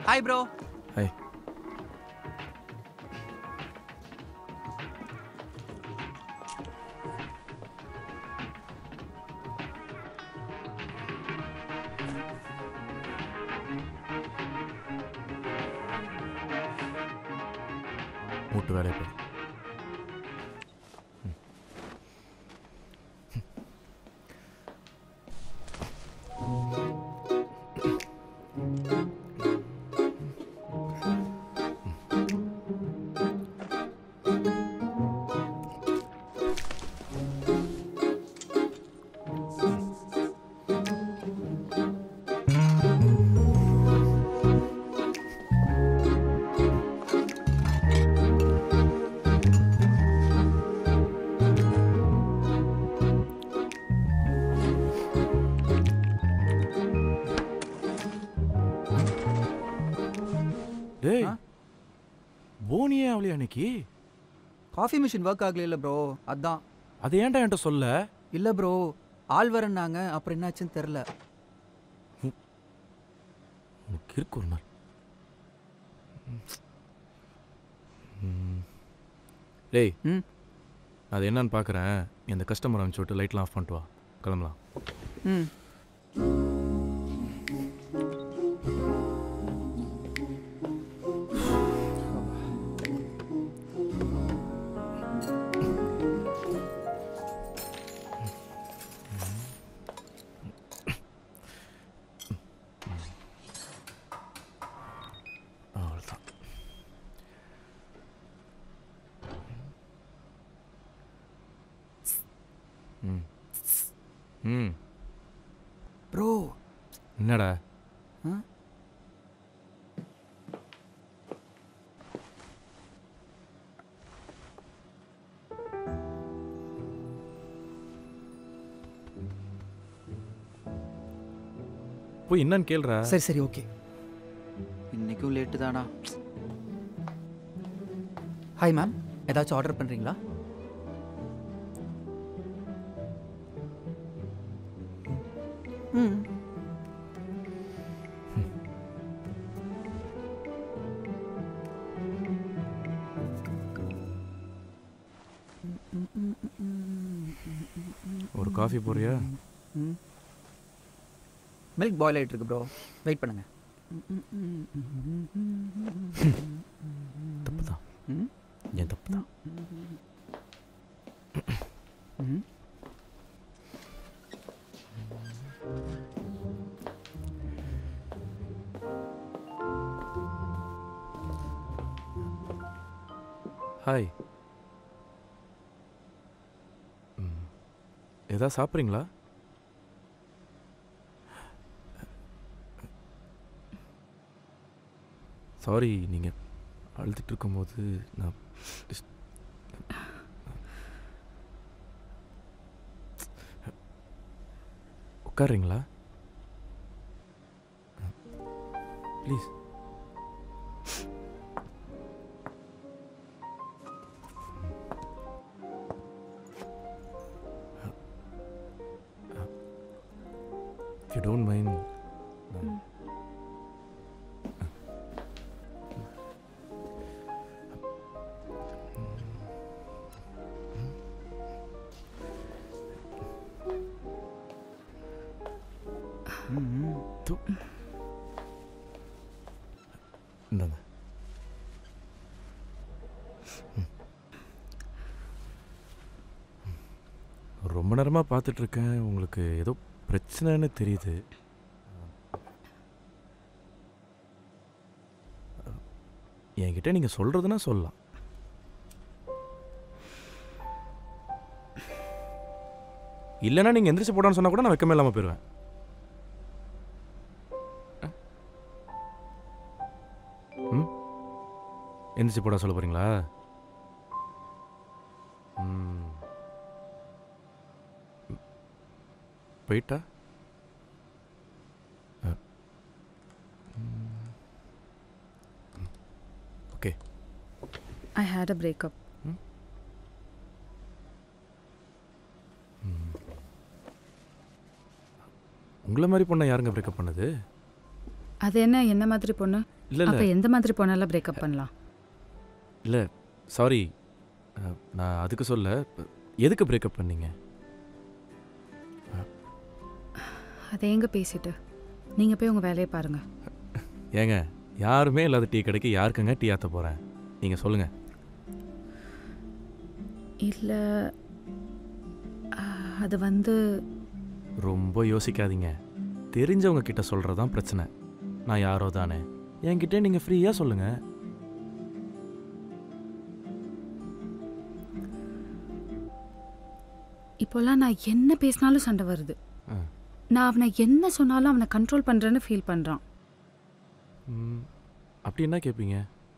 Hi bro. Hi. மூட்டு வேலையை போய் போனியே அவளே அன்னைக்கு காஃபி மிஷின் ஒர்க் ஆகல ப்ரோ, அதான். அது ஏன்டா என்கிட்ட சொல்ல? இல்லை ப்ரோ, ஆள் வரன்னாங்க, அப்புறம் என்னாச்சுன்னு தெரில. உனக்கு இருக்கு ஒரு நாள். டேய், அது என்னன்னு பார்க்குறேன். இந்த கஸ்டமர் அனுப்பிச்சு விட்டு லைட்லாம் ஆஃப் பண்ணிட்டு வா, கிளம்பலாம். ம். ப்ரோ என்னடா? போய் என்னன்னு கேளுடா. சரி சரி ஓகே. இன்னைக்கும் லேட்டு தானா? ஹாய் மேம், ஏதாச்சும் ஆர்டர் பண்ணுறீங்களா? ம். ஒரு காஃபி போறியா? மில்க் பாயில் ஆகிட்டு இருக்கு ப்ரோ, வெயிட் பண்ணுங்க. தப்பு தான், என் தப்பு தான். ஹாய், ஏதாவது சாப்பிட்றீங்களா? சாரி, நீங்கள் அழுதுட்டு இருக்கும்போது நான் உட்காருங்களா please? If you don't mind. இந்தாங்க. ரொம்ப நேரமாக பார்த்துட்ருக்கேன், உங்களுக்கு ஏதோ பிரச்சனைன்னு தெரியுது. என்கிட்ட நீங்கள் சொல்கிறதுனா சொல்லலாம். இல்லைன்னா நீங்கள் எந்திரிச்சு போடான்னு சொன்னால் கூட நான் வெக்கமே இல்லாமல் போயிடுவேன். எந்திரிச்சு போட சொல்ல போகிறீங்களா? போயிட்டா? Okay. I had a breakup. உங்களை மாதிரி பொண்ணை யாருங்க பிரேக்கப் பண்ணது? அது என்ன மாதிரி பொண்ணு? இல்லை அப்ப இல்லை எந்த மாதிரி போனாலும் பிரேக்கப் பண்ணலாம். இல்லை சாரி, நான் அதுக்கு சொல்ல. எதுக்கு பிரேக்கப் பண்ணீங்க? அதை எங்க பேசிட்டு நீங்க போய் உங்க வேலையை பாருங்க. ஏங்க, யாருமே இல்லாத டீ கடைக்கு யாருக்குங்க டீ ஆற்ற போகிறேன்? நீங்கள் சொல்லுங்கள். இல்ல அது வந்து ரொம்ப யோசிக்காதீங்க. தெரிஞ்சவங்க கிட்ட சொல்கிறது தான் பிரச்சனை. நான் யாரோ தானே, என்கிட்ட நீங்கள் ஃப்ரீயாக சொல்லுங்கள். இப்போல்லாம் நான் என்ன பேசினாலும் சண்டை வருது. நான் அவனை என்ன சொன்னாலும் அவனை கண்ட்ரோல் பண்றேன்னு ஃபீல் பண்றான். அப்படி என்ன கேட்பீங்க?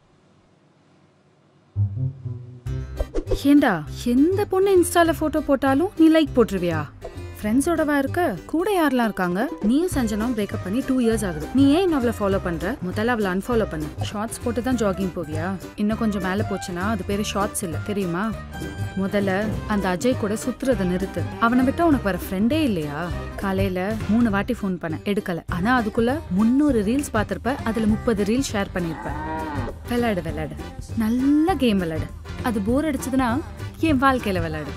ஏண்டா எந்த பொண்ணு இன்ஸ்டால போட்டோ போட்டாலும் நீ லைக் போட்டுருவியா? ஃப்ரெண்ட்ஸோடவா இருக்க? கூட யாரெல்லாம் இருக்காங்க? நீயும் சஞ்சனாவும் பிரேக்கப் பண்ணி 2 years ஆகுது. நீ ஏன் அவளை ஃபாலோ பண்ற? முதல்ல அவளை அன்ஃபாலோ பண்ணு. ஷார்ட்ஸ் போட்டு தான் ஜாகிங் போவியா? இன்னும் கொஞ்சம் மேலே போச்சுன்னா அது பேரு ஷார்ட்ஸ் இல்லை, தெரியுமா? முதல்ல அந்த அஜய் கூட சுத்துறதை நிறுத்து. அவனை விட்டா உனக்கு வர ஃப்ரெண்டே இல்லையா? காலையில 3 வாட்டி ஃபோன் பண்ண, எடுக்கல. ஆனா அதுக்குள்ள 300 ரீல்ஸ் பார்த்திருப்ப, அதுல 30 ரீல்ஸ் ஷேர் பண்ணிருப்ப. விளையாடு, நல்ல கேம் விளையாடு. அது போர் அடிச்சதுன்னா என் வாழ்க்கையில விளையாடு.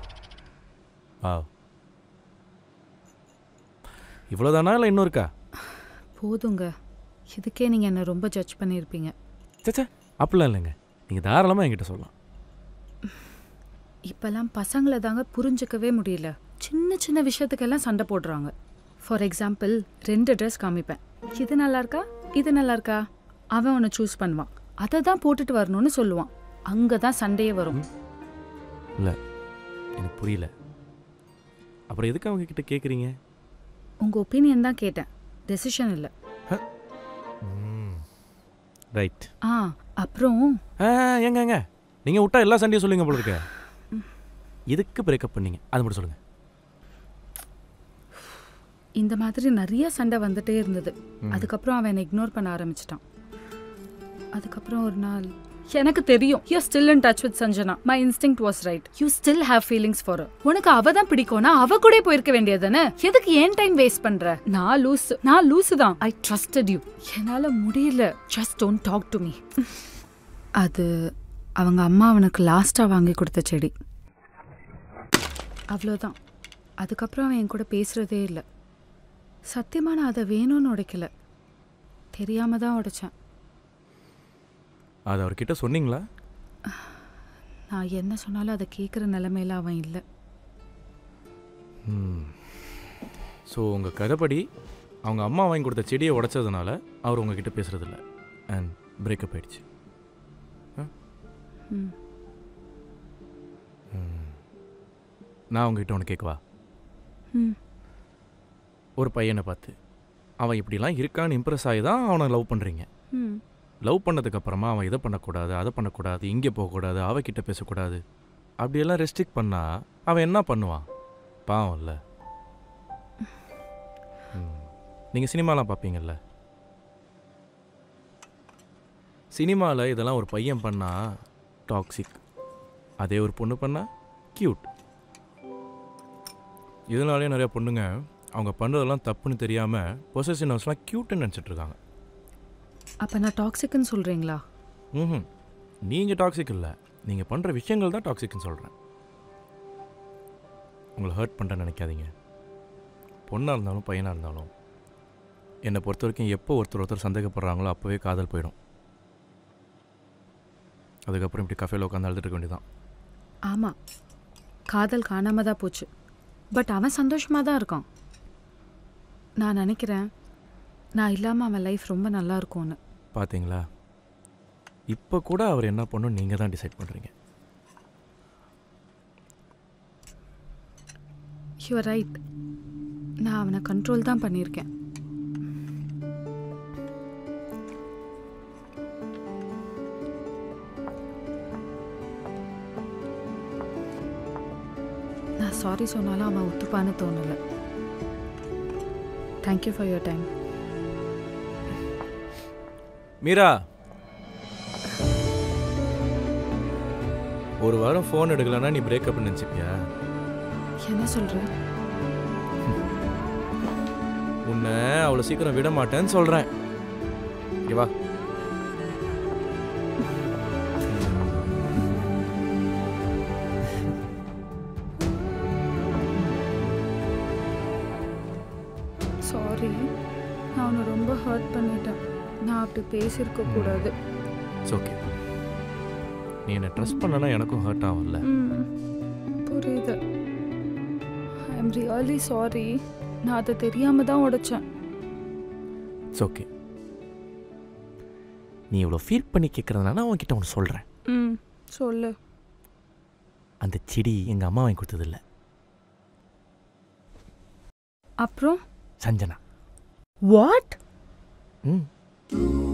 இவ்வளோதானா இல்லை இன்னும் இருக்கா? போதுங்க, இதுக்கே நீங்க என்ன ரொம்ப ஜட்ஜ் பண்ணியிருப்பீங்க. சச்சா, அப்படிலாம் இல்லைங்க. நீங்கள் தாராளமாக என்கிட்ட சொல்லலாம். இப்பெல்லாம் பசங்களை தாங்க புரிஞ்சுக்கவே முடியல. சின்ன சின்ன விஷயத்துக்கெல்லாம் சண்டை போடுறாங்க. ஃபார் எக்ஸாம்பிள் 2 ட்ரெஸ் காமிப்பேன். இது நல்லா இருக்கா, இது நல்லா இருக்கா? அவன் ஒன்று சூஸ் பண்ணுவான், அதை தான் போட்டுட்டு வரணும்னு சொல்லுவான். அங்கே தான் சண்டையே வரும். இல்லை, எனக்கு புரியல. அப்புறம் எதுக்கு அவங்க கிட்ட கேட்குறீங்க? உங்கள் ஒப்பீனியன் தான் கேட்டேன், டெசிஷன் இல்லை. ரைட். அப்புறம் எங்க நீங்கள் விட்டா எல்லா சண்டையும் சொல்லுங்க போல இருக்க. எதுக்கு பிரேக்கப் பண்ணீங்க அது மட்டும் சொல்லுங்கள். இந்த மாதிரி நிறைய சண்டை வந்துட்டே இருந்தது. அதுக்கப்புறம் அவன் என்னை இக்னோர் பண்ண ஆரம்பிச்சிட்டான். அதுக்கப்புறம் ஒரு நாள் எனக்கு தெரியும், you're still in touch with Sanjana. My instinct was right. You still have feelings for her. உனக்கு அவ தான் பிடிக்கும்னா அவ கூட போயிருக்க வேண்டியதானே? எதுக்கு ஏன் டைம் வேஸ்ட் பண்ற? நான் லூசு தான். I trusted you. என்னால முடியல. Just don't talk to me. அது அவங்க அம்மா அவனுக்கு லாஸ்டா வாங்கி கொடுத்த செடி. அவ்வளோதான். அதுக்கப்புறம் அவன் என் கூட பேசுறதே இல்லை. சத்தியமா நான் அதை வேணும்னு உடைக்கல, தெரியாம தான் உடைச்சேன். அது அவர்கிட்ட சொன்னீங்களா? நான் என்ன சொன்னாலும் அதை கேட்குற நிலைமையில அவன் இல்லை. ஸோ உங்கள் கதைப்படி அவங்க அம்மா வாங்கி கொடுத்த செடியை உடைச்சதுனால அவர் உங்ககிட்ட பேசுறதில்ல அண்ட் பிரேக்கப் ஆயிடுச்சு. நான் உங்ககிட்ட ஒன்று கேட்கவா? ஒரு பையனை பார்த்து அவன் இப்படிலாம் இருக்கான்னு இம்ப்ரெஸ் ஆகி தான் அவனை லவ் பண்ணுறீங்க. லவ் பண்ணதுக்கப்புறமா அவன் இதை பண்ணக்கூடாது, அதை பண்ணக்கூடாது, இங்கே போகக்கூடாது, அவகிட்ட பேசக்கூடாது, அப்படியெல்லாம் ரெஸ்ட்ரிக்ட் பண்ணால் அவன் என்ன பண்ணுவான்? பாவம் இல்லை. நீங்கள் சினிமாலாம் பார்ப்பீங்கள்ல, சினிமாவில் இதெல்லாம் ஒரு பையன் பண்ணால் டாக்ஸிக், அதே ஒரு பொண்ணு பண்ணால் க்யூட். இதனாலே நிறையா பொண்ணுங்க அவங்க பண்ணுறதெல்லாம் தப்புன்னு தெரியாமல் பொசசிவ்னஸ்லாம் க்யூட்டுன்னு நினச்சிட்ருக்காங்க. அப்போ நான் டாக்ஸிக்னு சொல்கிறீங்களா? நீங்கள் டாக்ஸிக் இல்லை, நீங்கள் பண்ணுற விஷயங்கள் தான் டாக்ஸிக்னு சொல்கிறேன். உங்களை ஹர்ட் பண்ணுறேன்னு நினைக்காதீங்க. பொண்ணாக இருந்தாலும் பையனாக இருந்தாலும் என்னை பொறுத்த வரைக்கும் எப்போ ஒருத்தர் சந்தேகப்படுறாங்களோ அப்போவே காதல் போயிடும். அதுக்கப்புறம் இப்படி கஃபேல உட்காந்து அழுதுட்டு இருக்க வேண்டியதான். ஆமாம், காதல் காணாமல் தான் போச்சு. பட் அவன் சந்தோஷமாக தான் இருக்கான். நான் நினைக்கிறேன் நான் இல்லாமல் அவன் லைஃப் ரொம்ப நல்லா இருக்கும்னு. பார்த்தீங்களா, இப்போ கூட அவர் என்ன பண்ணணும் நீங்கள் தான் டிசைட் பண்ணுறீங்க. You are right. நான் அவனை கண்ட்ரோல் தான் பண்ணியிருக்கேன். நான் சாரி சொன்னாலும் அவன் ஒத்துப்பான்னு தோணலை. Thank you for your time. Meera, ஒரு வாரம் ஃபோன் எடுக்கலன்னா நீ பிரேக்கப் நினச்சிப்பியா? என்ன சொல்ற? உன்னை அவ்வளோ சீக்கிரம் விட மாட்டேன்னு சொல்கிறேன். வா. சாரி. நான் அவனை ரொம்ப ஹர்ட் பண்ணிட்டேன். நான் அப்படி பேசியிருக்க கூடாது. It's okay. நீ என்னை ட்ரஸ்ட் பண்ணனா எனக்கும் ஹர்ட் ஆகும்ல. புரியுது. I am really sorry. நான் அதை தெரியாம தான் உடைச்சேன். It's okay. நீ இவ்வளோ ஃபீல் பண்ணி கேட்குறதுனால அவன்கிட்ட ஒன்று சொல்கிறேன். சொல்லு. அந்த செடி எங்கள் அம்மா வாங்கி கொடுத்ததில்ல. அப்புறம் சஞ்சனா. வாட்? ம்